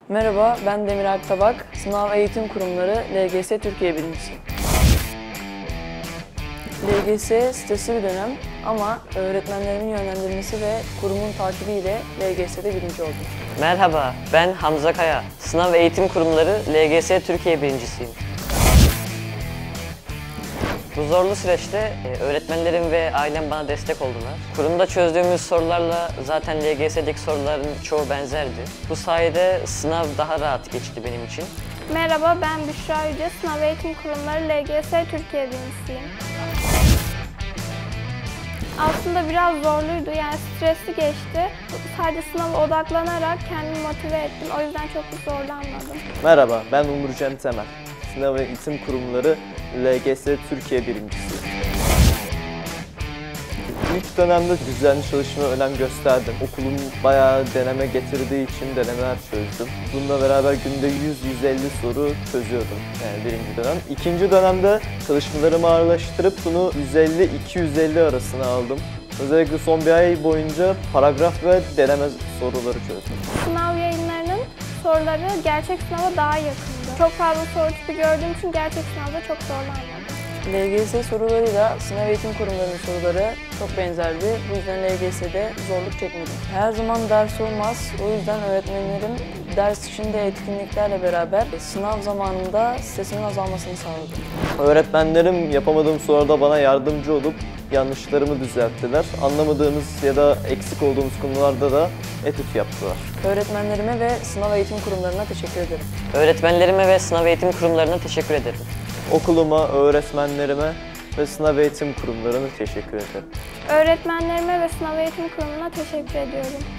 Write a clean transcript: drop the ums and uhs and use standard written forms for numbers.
Merhaba, ben Demir Alp Tabak, Sınav Eğitim Kurumları LGS Türkiye birincisiyim. LGS stresli bir dönem ama öğretmenlerimin yönlendirmesi ve kurumun takibiyle LGS'de birinci oldum. Merhaba, ben Hamza Kaya. Sınav Eğitim Kurumları LGS Türkiye birincisiyim. Bu zorlu süreçte öğretmenlerim ve ailem bana destek oldular. Kurumda çözdüğümüz sorularla zaten LGS'deki soruların çoğu benzerdi. Bu sayede sınav daha rahat geçti benim için. Merhaba, ben Büşra Yüce, Sınav Eğitim Kurumları LGS Türkiye birincisiyim. Aslında biraz zorluydu, yani stresli geçti. Sadece sınava odaklanarak kendimi motive ettim, o yüzden çok zorlanmadım. Merhaba, ben Umurcan Temel. Sınav Eğitim Kurumları LGS Türkiye birincisi. İlk dönemde düzenli çalışmaya önem gösterdim. Okulum bayağı deneme getirdiği için denemeler çözdüm. Bununla beraber günde 100-150 soru çözüyordum yani birinci dönem. İkinci dönemde çalışmalarımı ağırlaştırıp bunu 150-250 arasına aldım. Özellikle son bir ay boyunca paragraf ve deneme soruları çözdüm. Sınav yayınlarının soruları gerçek sınava daha yakındı. Çok fazla soru tipi gördüğüm için gerçek sınavda çok zorlanmadım. LGS sorularıyla Sınav Eğitim Kurumlarının soruları çok benzerdi. Bu yüzden LGS'de zorluk çekmedim. Her zaman ders olmaz. O yüzden öğretmenlerim ders içinde etkinliklerle beraber sınav zamanında stresimin azalmasını sağladı. Öğretmenlerim yapamadığım sorularda bana yardımcı olup yanlışlarımı düzelttiler. Anlamadığımız ya da eksik olduğumuz konularda da etüt yaptılar. Öğretmenlerime ve Sınav Eğitim Kurumlarına teşekkür ederim. Öğretmenlerime ve sınav eğitim kurumlarına teşekkür ederim. Okuluma, öğretmenlerime ve Sınav Eğitim Kurumlarına teşekkür ederim. Öğretmenlerime ve Sınav Eğitim Kurumu'na teşekkür ediyorum.